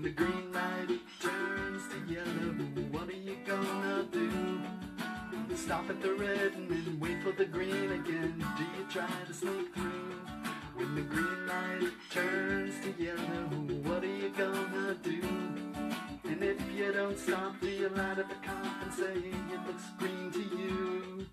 the green light turns to yellow, what are you gonna do? Stop at the red and then wait for the green again. Do you try to sneak through? When the green light turns to yellow, what are you gonna do? And if you don't stop, do you light at the cop and say it looks green to you?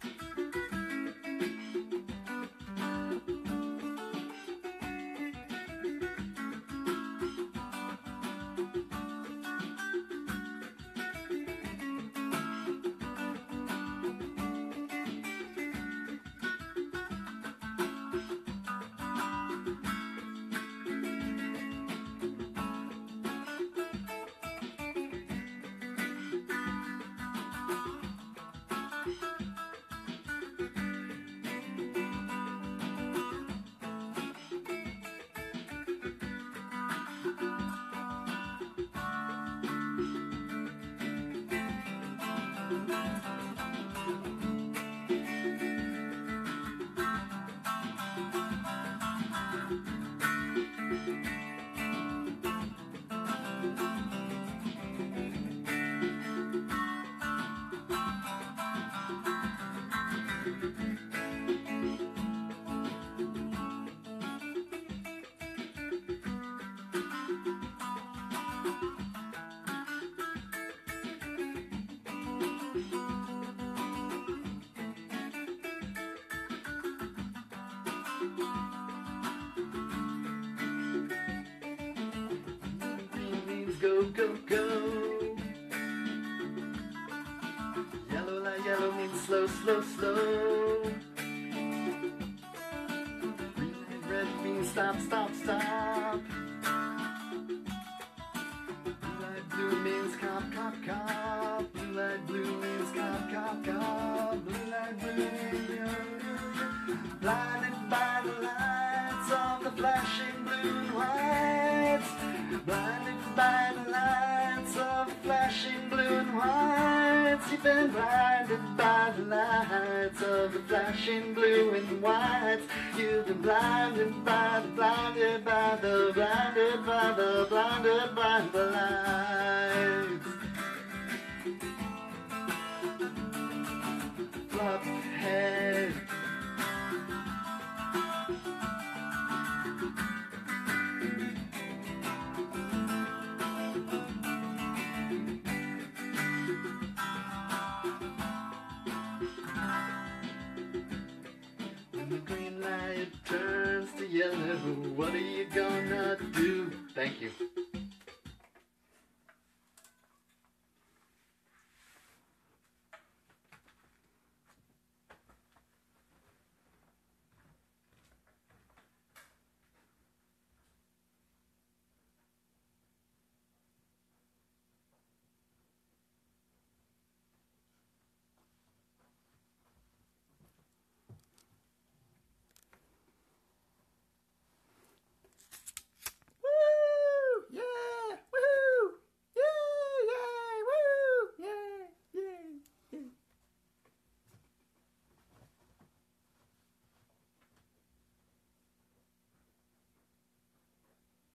Go, go, go. Yellow light, yellow means slow, slow, slow. Green light, red means stop, stop, stop. Blue light, blue means cop, cop, cop. Blue light, blue means cop, cop, cop. Blue light, blue means blinded by the lights of the flashing blue and whites. Blinded by the lights of flashing blue and whites. You've been blinded by the lights of the flashing blue and whites. You've been blinded by the blinded by the blinded by the blinded by the lights. Flop head. When the green light turns to yellow, what are you gonna do? Thank you.